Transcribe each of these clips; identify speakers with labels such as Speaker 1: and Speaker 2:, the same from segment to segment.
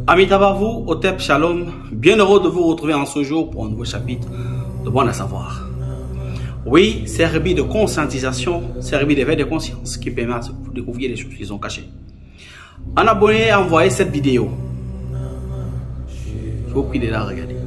Speaker 1: Amis Tabarvou, Otep Shalom, bien heureux de vous retrouver en ce jour pour un nouveau chapitre de Bon à savoir. Oui, c'est Rébi de conscientisation, c'est Rébi d'éveil de conscience qui permet de découvrir les choses qu'ils ont cachées. Un abonné a envoyé cette vidéo. Je vous prie de la regarder.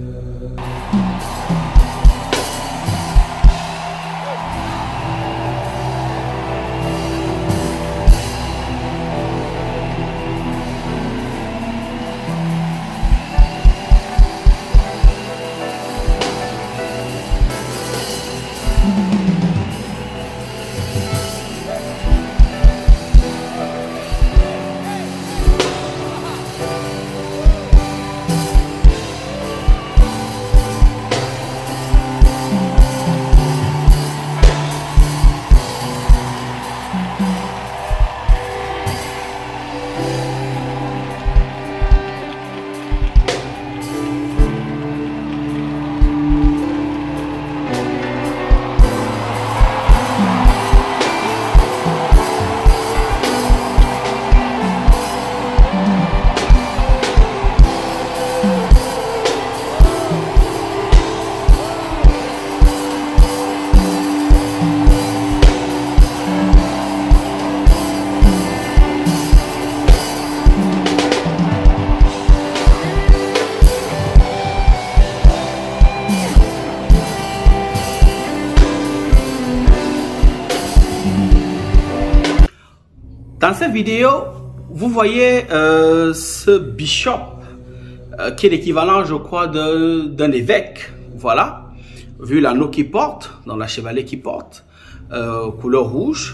Speaker 1: Dans cette vidéo, vous voyez ce bishop qui est l'équivalent, je crois, d'un évêque. Voilà, vu l'anneau qu'il porte, dans la chevalet qu'il porte, couleur rouge.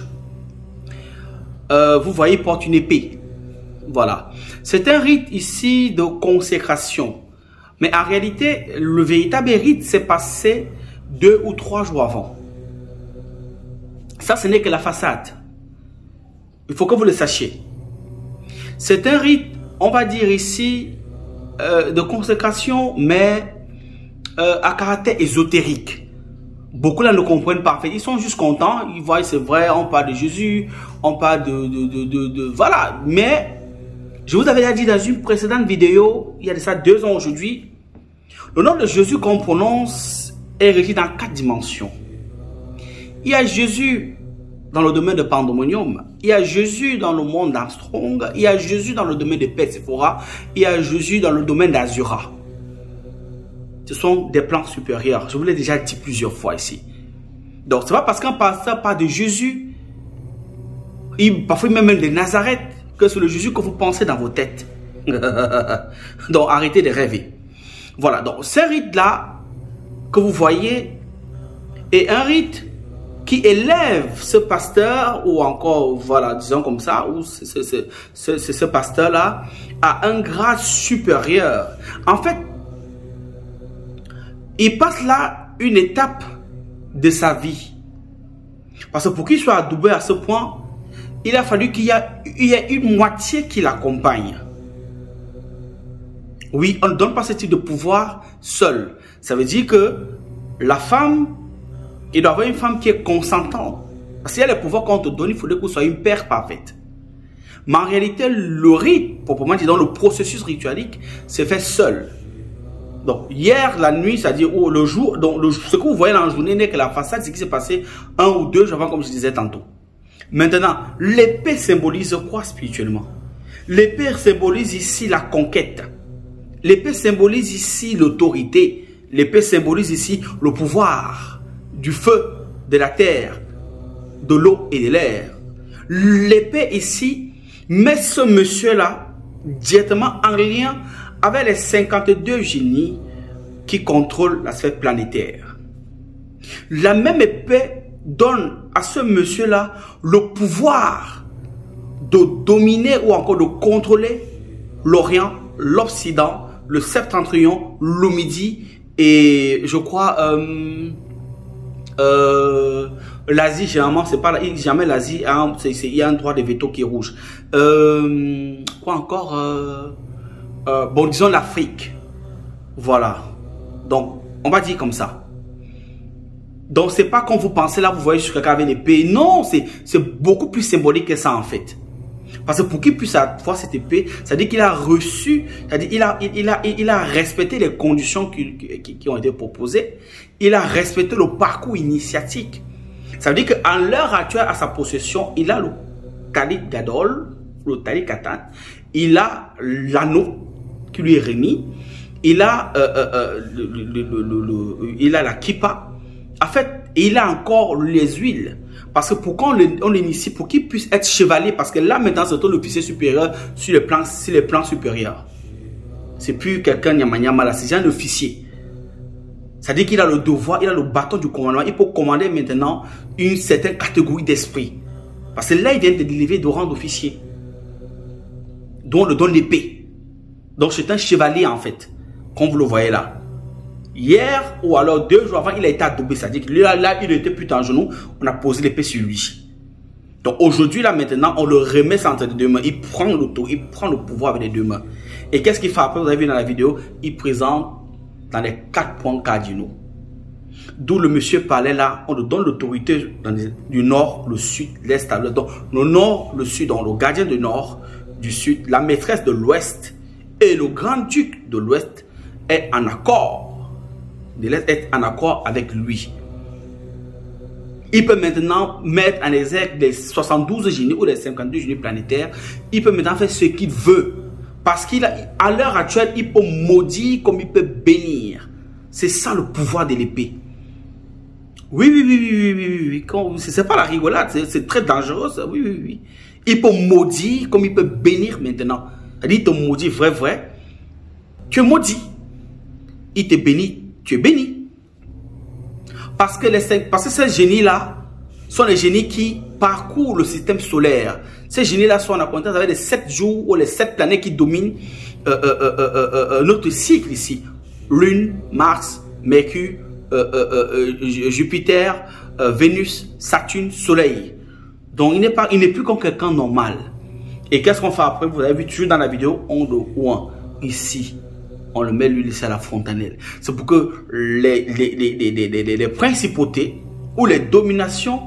Speaker 1: Vous voyez, il porte une épée. Voilà, c'est un rite ici de consécration. Mais en réalité, le véritable rite s'est passé 2 ou 3 jours avant. Ça, ce n'est que la façade. Il faut que vous le sachiez. C'est un rite, on va dire ici, de consécration, mais à caractère ésotérique. Beaucoup là ne comprennent pas. Ils sont juste contents. Ils voient, c'est vrai, on parle de Jésus, on parle voilà. Mais, je vous avais déjà dit dans une précédente vidéo, il y a de ça 2 ans aujourd'hui, le nom de Jésus qu'on prononce est régi dans 4 dimensions. Il y a Jésus dans le domaine de Pandemonium, il y a Jésus dans le monde d'Armstrong, il y a Jésus dans le domaine de Persephora, il y a Jésus dans le domaine d'Azura. Ce sont des plans supérieurs. Je vous l'ai déjà dit plusieurs fois ici. Donc, c'est pas parce qu'un pasteur parle de Jésus, parfois même de Nazareth, que c'est le Jésus que vous pensez dans vos têtes. Donc, arrêtez de rêver. Voilà, donc ce rite-là que vous voyez est un rite qui élève ce pasteur, ou encore, voilà, disons comme ça, ou ce pasteur-là, à un grade supérieur. En fait, il passe là une étape de sa vie. Parce que pour qu'il soit adoubé à ce point, il a fallu qu'il y ait une moitié qui l'accompagne. Oui, on ne donne pas ce type de pouvoir seul. Ça veut dire que la femme, il doit y avoir une femme qui est consentante. Parce qu'il y a les pouvoirs qu'on te donne, il faudrait que tu sois une père parfaite. Mais en réalité, le rite, proprement dit, dans le processus ritualique, c'est fait seul. Donc, hier, la nuit, c'est-à-dire le jour, donc ce que vous voyez dans la journée n'est que la façade, c'est ce qui s'est passé 1 ou 2 jours avant, comme je disais tantôt. Maintenant, l'épée symbolise quoi spirituellement? L'épée symbolise ici la conquête. L'épée symbolise ici l'autorité. L'épée symbolise ici le pouvoir. Du feu, de la terre, de l'eau et de l'air. L'épée ici met ce monsieur-là directement en lien avec les 52 génies qui contrôlent la sphère planétaire. La même épée donne à ce monsieur-là le pouvoir de dominer ou encore de contrôler l'Orient, l'Occident, le Septentrion, le Midi et je crois l'Asie. Généralement c'est pas jamais l'Asie, il y a un droit de veto qui est rouge. Quoi encore, bon, disons l'Afrique. Voilà, donc on va dire comme ça. Donc, c'est pas quand vous pensez là, vous voyez juste quelqu'un avec l'épée. Non, c'est beaucoup plus symbolique que ça en fait. Parce que pour qu'il puisse avoir cette épée, c'est-à-dire qu'il a reçu, c'est-à-dire il a respecté les conditions qui ont été proposées. Il a respecté le parcours initiatique. Ça veut dire qu'en l'heure actuelle, à sa possession, il a le Talit Gadol, le Talit Katan, il a l'anneau qui lui est remis, il a, il a la kippa. En fait, il a encore les huiles. Parce que pour qu'on l'initie, pour qu'il puisse être chevalier, parce que là maintenant c'est l'officier supérieur sur les plans supérieurs. C'est plus quelqu'un nyama là, c'est un officier. C'est-à-dire qu'il a le devoir, il a le bâton du commandement, il peut commander maintenant une certaine catégorie d'esprit. Parce que là il vient de délivrer de rang d'officier. Dont on le donne l'épée. Donc c'est un chevalier en fait, comme vous le voyez là. Hier ou alors 2 jours avant, il a été adoubé. C'est-à-dire que là, il était plus en genou. On a posé l'épée sur lui. Donc aujourd'hui, là maintenant, on le remet entre les 2 mains. Il prend le tour, il prend le pouvoir avec les 2 mains. Et qu'est-ce qu'il fait après? Vous avez vu dans la vidéo, il présente dans les 4 points cardinaux. D'où le monsieur parlait là, on lui donne l'autorité du nord, le sud, l'est à l'ouest. Donc le nord, le sud, donc le gardien du nord, du sud, la maîtresse de l'ouest et le grand-duc de l'ouest est en accord. De être en accord avec lui. Il peut maintenant mettre en exergue les 72 génies ou les 52 génies planétaires. Il peut maintenant faire ce qu'il veut. Parce qu'à l'heure actuelle, il peut maudire comme il peut bénir. C'est ça le pouvoir de l'épée. Oui. C'est pas la rigolade, c'est très dangereux. Ça. Oui. Il peut maudire comme il peut bénir maintenant. C'est-à-dire, il te maudit vrai. Tu es maudit. Il te bénit. Tu es béni. Parce que ces génies-là sont les génies qui parcourent le système solaire. Ces génies-là sont en acquaintance avec les 7 jours ou les 7 planètes qui dominent notre cycle ici. Lune, Mars, Mercure, Jupiter, Vénus, Saturne, Soleil. Donc il n'est plus comme quelqu'un normal. Et qu'est-ce qu'on fait après? Vous avez vu toujours dans la vidéo, on le oint ici. On le met lui laisser à la fontanelle. C'est pour que les principautés ou les dominations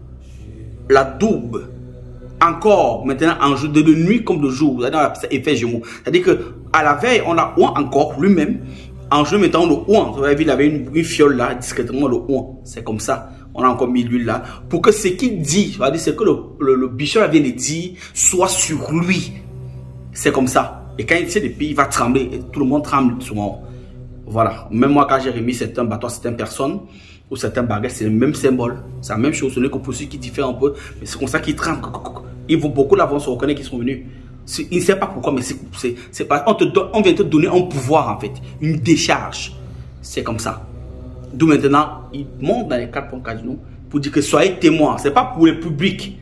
Speaker 1: la double encore maintenant en jour de nuit comme de jour. Vous avez effet Gémeaux. C'est-à-dire que à la veille, on l'a oint encore lui-même. En jour maintenant, on le oint. Vous avez vu, il avait une fiole là, discrètement le oint. C'est comme ça. On a encore mis l'huile là. Pour que ce qu'il dit, c'est que le bichon vient de dire, soit sur lui. C'est comme ça. Et quand il tient l'épée, il va trembler. Et tout le monde tremble souvent. Voilà. Même moi, quand j'ai remis certains bâtons à certaines personnes ou certains baguettes, c'est le même symbole. C'est la même chose. Ce n'est que pour ceux qui diffèrent un peu. Mais c'est comme ça qu'ils tremblent. Ils vont beaucoup l'avance, on reconnaît qu'ils sont venus. Il ne sait pas pourquoi, mais c'est pas. On vient te donner un pouvoir en fait. Une décharge. C'est comme ça. D'où maintenant, il monte dans les 4 points cardinaux pour dire que soyez témoins. Ce n'est pas pour le public.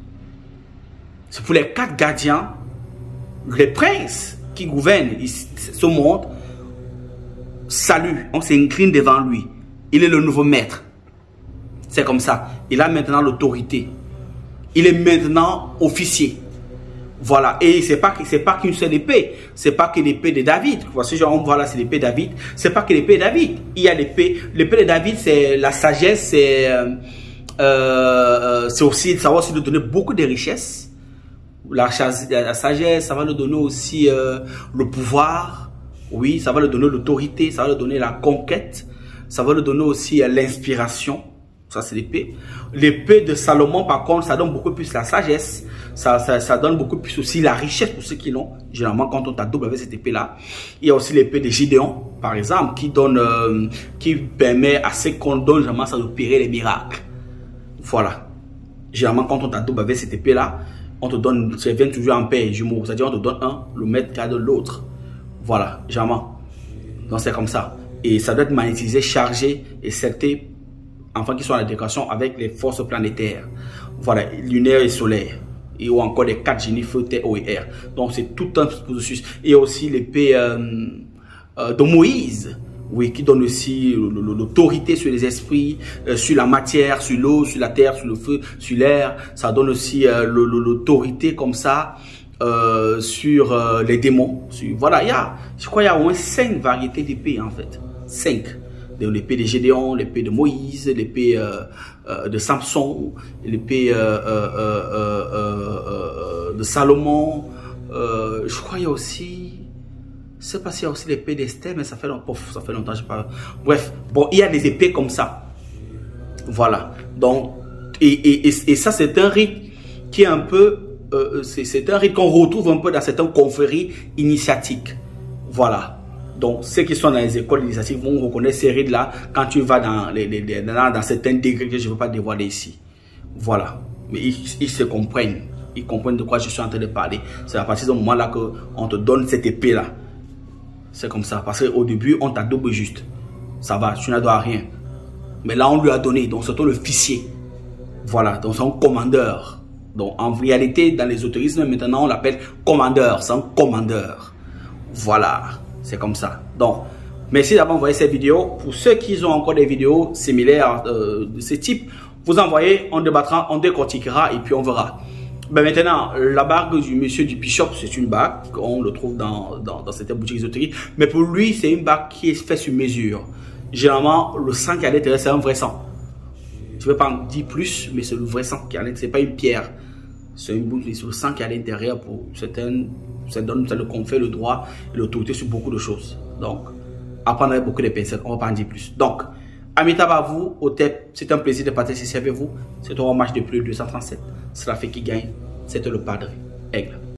Speaker 1: C'est pour les 4 gardiens. Les princes qui gouvernent ce monde saluent, on s'incline devant lui. Il est le nouveau maître. C'est comme ça. Il a maintenant l'autorité. Il est maintenant officier. Voilà. Et c'est pas qu'une seule épée. C'est pas que l'épée de David. Voici, genre, on voit là, c'est l'épée de David. C'est pas que l'épée de David. Il y a l'épée. L'épée de David, c'est la sagesse. C'est aussi, ça va aussi lui donner beaucoup de richesses. La sagesse, ça va lui donner aussi le pouvoir. Oui, ça va lui donner l'autorité. Ça va lui donner la conquête. Ça va lui donner aussi l'inspiration. Ça, c'est l'épée. L'épée de Salomon, par contre, ça donne beaucoup plus la sagesse. Ça donne beaucoup plus aussi la richesse pour ceux qui l'ont. Généralement, quand on t'a double avec cette épée-là. Il y a aussi l'épée de Gideon, par exemple, qui permet à ceux qu'on donne, généralement, ça d'opérer les miracles. Voilà. Généralement, quand on t'a double avec cette épée-là, on te donne, ça vient toujours en paix, jumeaux. C'est-à-dire, on te donne un, le maître garde l'autre. Voilà, généralement. Donc, c'est comme ça. Et ça doit être magnétisé, chargé et scellé, enfin, qui sont en adéquation avec les forces planétaires. Voilà, lunaire et solaire. Et ou encore les 4 génies feu, terre, eau et air. Donc, c'est tout un processus. Et aussi l'épée de Moïse. Oui, qui donne aussi l'autorité sur les esprits, sur la matière, sur l'eau, sur la terre, sur le feu, sur l'air. Ça donne aussi l'autorité comme ça sur les démons. Voilà, je crois qu'il y a au moins 5 variétés d'épées en fait. 5. l'épée de Gédéon, l'épée de Moïse, l'épée de Samson, l'épée de Salomon. Je crois qu'il y a aussi, je sais pas s'il y a aussi l'épée d'Esther, mais ça fait longtemps, je sais pas. Bref, bon, il y a des épées comme ça. Voilà. Donc, et ça, c'est un rite qui est un peu, c'est un rite qu'on retrouve un peu dans certaines confréries initiatiques. Voilà. Donc, ceux qui sont dans les écoles initiatiques vont reconnaître ces rites-là quand tu vas dans certains degrés que je ne veux pas dévoiler ici. Voilà. Mais ils se comprennent. Ils comprennent de quoi je suis en train de parler. C'est à partir de ce moment-là qu'on te donne cette épée-là. C'est comme ça. Parce qu'au début, on t'a double juste. Ça va, tu n'as droit à rien. Mais là, on lui a donné. Donc, c'est toi le officier. Voilà. Donc, c'est un commandeur. Donc, en réalité, dans l'ésotérisme, maintenant, on l'appelle commandeur. C'est un commandeur. Voilà. C'est comme ça. Donc, merci d'avoir envoyé cette vidéo. Pour ceux qui ont encore des vidéos similaires de ce type, vous envoyez, on débattra, on décortiquera et puis on verra. Ben maintenant, la bague du monsieur du bishop, c'est une bague. On le trouve dans certaines boutiques ésotériques. Mais pour lui, c'est une bague qui est faite sur mesure. Généralement, le sang qui est à l'intérieur, c'est un vrai sang. Je ne vais pas en dire plus, mais c'est le vrai sang qui est à l'intérieur. Ce n'est pas une pierre. C'est le sang qui est à l'intérieur pour certaines. Ça le confère le droit et l'autorité sur beaucoup de choses. Donc, apprendre avec beaucoup de pincettes, on ne va pas en dire plus. Donc, amitabha à vous, au TEP, c'est un plaisir de partager ceci avec vous. C'est un match de plus de 237. C'est la fée qui gagne. C'était le Padre Aigle.